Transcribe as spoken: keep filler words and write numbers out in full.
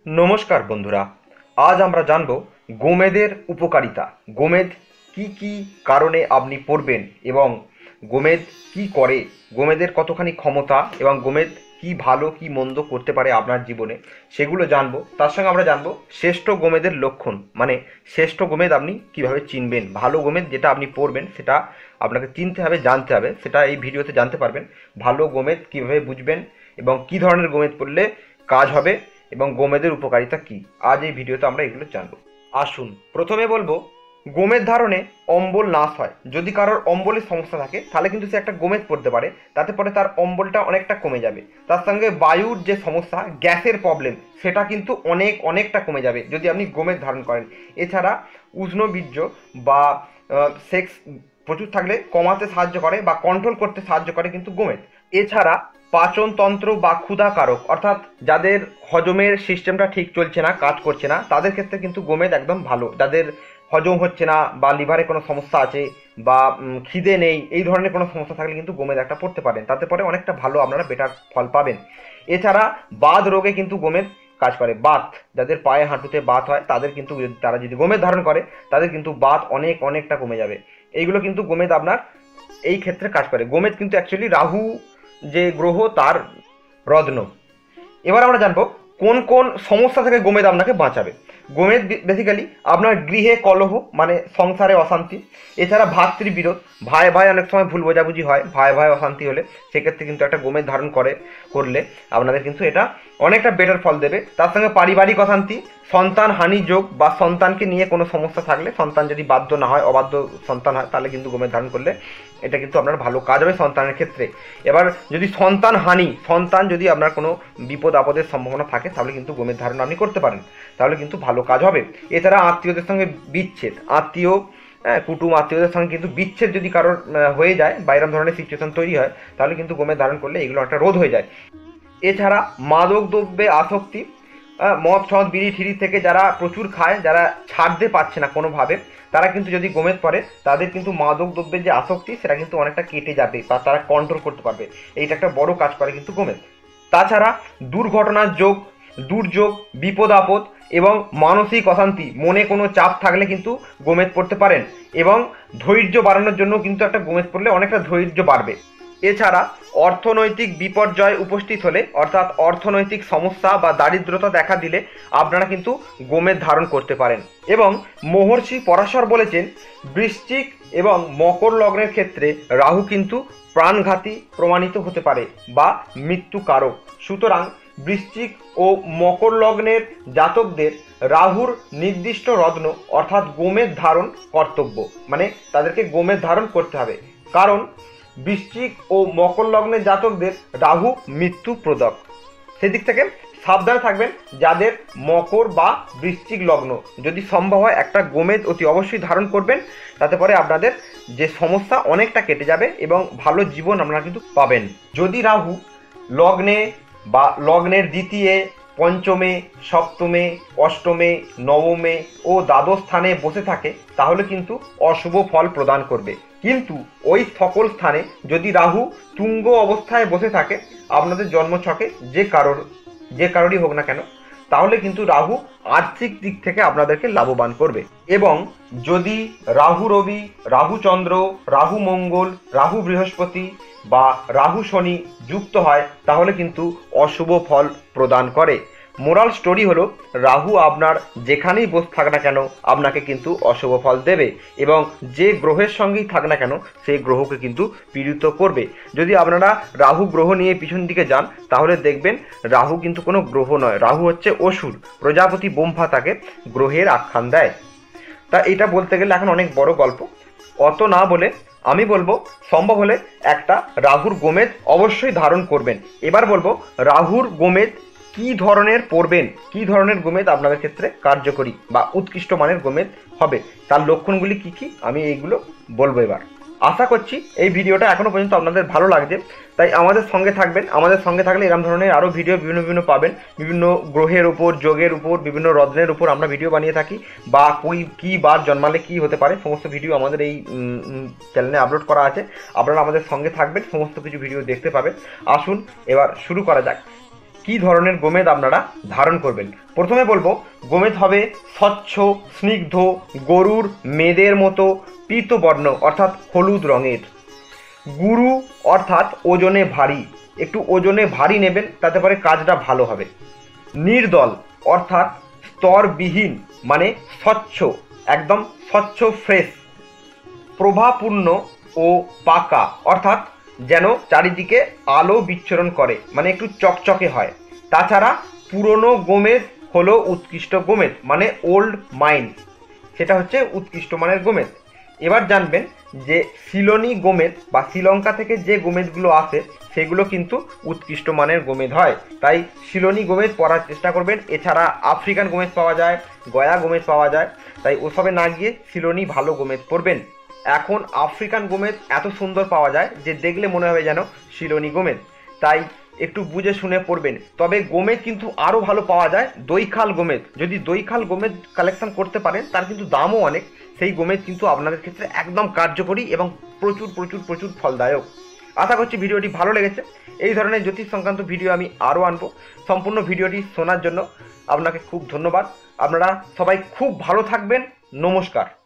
নমস্কার বন্ধুরা, আজ আমরা জানব গোমেদের উপকারিতা। গোমেদ কি কি কারণে আপনি পড়বেন এবং গোমেদ কি করে, গোমেদের কতখানি ক্ষমতা এবং গোমেদ কি ভালো কি মন্দ করতে পারে আপনার জীবনে, সেগুলো জানবো। তার সঙ্গে আমরা জানবো শ্রেষ্ঠ গোমেদের লক্ষণ, মানে শ্রেষ্ঠ গোমেদ আপনি কিভাবে চিনবেন। ভালো গোমেদ যেটা আপনি পড়বেন সেটা আপনাকে চিনতে হবে, জানতে হবে, সেটা এই ভিডিওতে জানতে পারবেন। ভালো গোমেদ কিভাবে বুঝবেন এবং কি ধরনের গোমেদ পড়লে কাজ হবে এবং গোমেদের উপকারিতা কি, আজ এই ভিডিওতে আমরা এগুলো জানবো। আসুন প্রথমে বলবো, গোমেদ ধারণে অম্বল নাশ হয়। যদি কারোর অম্বলের সমস্যা থাকে তাহলে কিন্তু সে একটা গোমেদ পড়তে পারে, তাতে পরে তার অম্বলটা অনেকটা কমে যাবে। তার সঙ্গে বায়ুর যে সমস্যা, গ্যাসের প্রবলেম, সেটা কিন্তু অনেক অনেকটা কমে যাবে যদি আপনি গোমেদ ধারণ করেন। এছাড়া উষ্ণবীর্য বা সেক্স প্রচুর থাকলে কমাতে সাহায্য করে বা কন্ট্রোল করতে সাহায্য করে কিন্তু গোমেদ। এছাড়া পাচনতন্ত্র বা ক্ষুধাকারক, অর্থাৎ যাদের হজমের সিস্টেমটা ঠিক চলছে না, কাজ করছে না, তাদের ক্ষেত্রে কিন্তু গোমেদ একদম ভালো। যাদের হজম হচ্ছে না বা লিভারে কোনো সমস্যা আছে বা খিদে নেই, এই ধরনের কোনো সমস্যা থাকলে কিন্তু গোমেদ একটা পড়তে পারেন, তাতে পরে অনেকটা ভালো আপনারা বেটার ফল পাবেন। এছাড়া বাত রোগে কিন্তু গোমেদ কাজ করে। বাত, যাদের পায়ে হাঁটুতে বাত হয় তাদের কিন্তু, তারা যদি গোমেদ ধারণ করে তাদের কিন্তু বাত অনেক অনেকটা কমে যাবে। এইগুলো কিন্তু গোমেদ আপনার এই ক্ষেত্রে কাজ করে। গোমেদ কিন্তু অ্যাকচুয়ালি রাহু যে গ্রহ তার রত্ন। এবার আমরা জানবো কোন কোন সমস্যা থেকে গোমেদ আপনাকে বাঁচাবে। গোমেদ বেসিক্যালি আপনার গৃহে কলহ, মানে সংসারে অশান্তি, এছাড়া ভাতৃবিরোধ, ভাই ভাই অনেক সময় ভুল বোঝাবুঝি হয়, ভাই ভাই অশান্তি হলে সেক্ষেত্রে কিন্তু একটা গোমেদ ধারণ করে করলে আপনাদের কিন্তু এটা অনেকটা বেটার ফল দেবে। তার সঙ্গে পারিবারিক অশান্তি, সন্তান হানি যোগ বা সন্তানকে নিয়ে কোনো সমস্যা থাকলে, সন্তান যদি বাধ্য না হয়, অবাধ্য সন্তান হয়, তাহলে কিন্তু গোমেদ ধারণ করলে এটা কিন্তু আপনার ভালো কাজ হবে সন্তানের ক্ষেত্রে। এবার যদি সন্তান হানি, সন্তান যদি আপনার কোনো বিপদ আপদের সম্ভাবনা থাকে তাহলে কিন্তু গোমেদ ধারণ আপনি করতে পারেন, তাহলে কিন্তু ভালো কাজ হবে। এছাড়া আত্মীয়দের সঙ্গে বিচ্ছেদ, আত্মীয় হ্যাঁ কুটুম আত্মীয়দের সঙ্গে কিন্তু বিচ্ছেদ যদি কারোর হয়ে যায় বা এরকম ধরনের সিচুয়েশন তৈরি হয়, তাহলে কিন্তু গোমেদ ধারণ করলে এগুলো একটা রোধ হয়ে যায়। এছাড়া মাদক দ্রব্যে আসক্তি, মদ সদ বিড়ি ঠিড়ি থেকে যারা প্রচুর খায়, যারা ছাড়তে পারছে না কোনোভাবে, তারা কিন্তু যদি গোমেদ পড়ে তাদের কিন্তু মাদক দ্রব্যের যে আসক্তি সেটা কিন্তু অনেকটা কেটে যাবে বা তারা কন্ট্রোল করতে পারবে। এইটা একটা বড় কাজ করে কিন্তু গোমেদ। তাছাড়া দুর্ঘটনার যোগ, দুর্যোগ, বিপদ আপদ এবং মানসিক অশান্তি, মনে কোনো চাপ থাকলে কিন্তু গোমেদ পড়তে পারেন। এবং ধৈর্য বাড়ানোর জন্য কিন্তু একটা গোমেদ পড়লে অনেকটা ধৈর্য বাড়বে। এছাড়া অর্থনৈতিক বিপর্যয় উপস্থিত হলে, অর্থাৎ অর্থনৈতিক সমস্যা বা দারিদ্রতা দেখা দিলে আপনারা কিন্তু গোমেদ ধারণ করতে পারেন। এবং মহর্ষি পরাশর বলেছেন, বৃশ্চিক এবং মকর লগ্নের ক্ষেত্রে রাহু কিন্তু প্রাণঘাতী প্রমাণিত হতে পারে বা মৃত্যুকারক। সুতরাং বৃশ্চিক ও মকর লগ্নের জাতকদের রাহুর নির্দিষ্ট রত্ন অর্থাৎ গোমেদ ধারণ কর্তব্য, মানে তাদেরকে গোমেদ ধারণ করতে হবে। কারণ বৃশ্চিক ও মকর লগ্নের জাতকদের রাহু মৃত্যু প্রদক। সেদিক থেকে সাবধানে থাকবেন যাদের মকর বা বৃশ্চিক লগ্ন। যদি সম্ভব হয় একটা গোমেদ অতি অবশ্যই ধারণ করবেন, তাতে পরে আপনাদের যে সমস্যা অনেকটা কেটে যাবে এবং ভালো জীবন আপনারা কিন্তু পাবেন। যদি রাহু লগ্নে বা লগ্নের দ্বিতীয়, পঞ্চমে, সপ্তমে, অষ্টমে, নবমে ও দ্বাদশ স্থানে বসে থাকে তাহলে কিন্তু অশুভ ফল প্রদান করবে। কিন্তু ওই সকল স্থানে যদি রাহু তুঙ্গ অবস্থায় বসে থাকে আপনাদের জন্মছকে, যে কারোর যে কারোরই হোক না কেন, তাহলে কিন্তু রাহু আর্থিক দিক থেকে আপনাদেরকে লাভবান করবে। এবং যদি রাহু রবি, রাহু চন্দ্র, রাহু মঙ্গল, রাহু বৃহস্পতি বা রাহু শনি যুক্ত হয় তাহলে কিন্তু অশুভ ফল প্রদান করে। মোরাল স্টোরি হলো, রাহু আপনার যেখানেই বসে থাক না কেন আপনাকে কিন্তু অশুভ ফল দেবে এবং যে গ্রহের সঙ্গেই থাক না কেন সেই গ্রহকে কিন্তু পীড়িত করবে। যদি আপনারা রাহু গ্রহ নিয়ে পিছন দিকে যান তাহলে দেখবেন রাহু কিন্তু কোনো গ্রহ নয়, রাহু হচ্ছে অসুর। প্রজাপতি ব্রহ্মা তাকে গ্রহের আখ্যান দেয়। তা এটা বলতে গেলে এখন অনেক বড় গল্প, অত না বলে আমি বলবো সম্ভব হলে একটা রাহুর গোমেদ অবশ্যই ধারণ করবেন। এবার বলবো রাহুর গোমেদ কি ধরনের পড়বেন, কি ধরনের গোমেদ আপনাদের ক্ষেত্রে কার্যকরী বা উৎকৃষ্ট মানের গোমেদ হবে, তার লক্ষণগুলি কি কি আমি এইগুলো বলবো। এবার আশা করছি এই ভিডিওটা এখনো পর্যন্ত আপনাদের ভালো লাগছে, তাই আমাদের সঙ্গে থাকবেন। আমাদের সঙ্গে থাকলে এরকম ধরনের আরও ভিডিও বিভিন্ন বিভিন্ন পাবেন, বিভিন্ন গ্রহের উপর, যোগের উপর, বিভিন্ন রত্নের উপর আমরা ভিডিও বানিয়ে থাকি, বা কই কী বার জন্মালে কী হতে পারে সমস্ত ভিডিও আমাদের এই চ্যানেলে আপলোড করা আছে। আপনারা আমাদের সঙ্গে থাকবেন, সমস্ত কিছু ভিডিও দেখতে পাবেন। আসুন এবার শুরু করা যাক। কি ধরনের গোমেদ আপনারা ধারণ করবেন। প্রথমে বলবো গোমেদ হবে স্বচ্ছ স্নিগ্ধ গরুর মেদের মতো পীতবর্ণ অর্থাৎ হলুদ রঙের। গুরু অর্থাৎ ওজনে ভারী, একটু ওজনে ভারী নেবেন, তাতে পরে কাজটা ভালো হবে। নির্দল অর্থাৎ স্তরবিহীন মানে স্বচ্ছ, একদম স্বচ্ছ ফ্রেশ। প্রভাপূর্ণ ও পাকা অর্থাৎ যেন চারিদিকে আলো বিচ্ছুরণ করে, মানে একটু চকচকে হয়। তাছাড়া পুরনো গোমেদ হলো উৎকৃষ্ট গোমেদ, মানে ওল্ড মাইন, সেটা হচ্ছে উৎকৃষ্ট মানের গোমেদ। এবার জানবেন যে সিলোনি গোমেদ বা শ্রীলঙ্কা থেকে যে গোমেদগুলো আসে সেগুলো কিন্তু উৎকৃষ্ট মানের গোমেদ হয়, তাই সিলোনি গোমেদ পরার চেষ্টা করবেন। এছাড়া আফ্রিকান গোমেদ পাওয়া যায়, গয়া গোমেদ পাওয়া যায়, তাই ওসবে না গিয়ে সিলোনি ভালো গোমেদ পরবেন। এখন আফ্রিকান গোমেদ এত সুন্দর পাওয়া যায় যে দেখলে মনে হবে যেন সিলোনি গোমেদ, তাই একটু বুঝে শুনে পড়বেন। তবে গোমেদ কিন্তু আরও ভালো পাওয়া যায় দইখাল গোমেদ, যদি দইখাল গোমেদ কালেকশন করতে পারেন তার কিন্তু দামও অনেক, সেই গোমেদ কিন্তু আপনাদের ক্ষেত্রে একদম কার্যকরী এবং প্রচুর প্রচুর প্রচুর ফলদায়ক। আশা করছি ভিডিওটি ভালো লেগেছে। এই ধরনের জ্যোতিষ সংক্রান্ত ভিডিও আমি আরও আনবো। সম্পূর্ণ ভিডিওটি শোনার জন্য আপনাকে খুব ধন্যবাদ। আপনারা সবাই খুব ভালো থাকবেন। নমস্কার।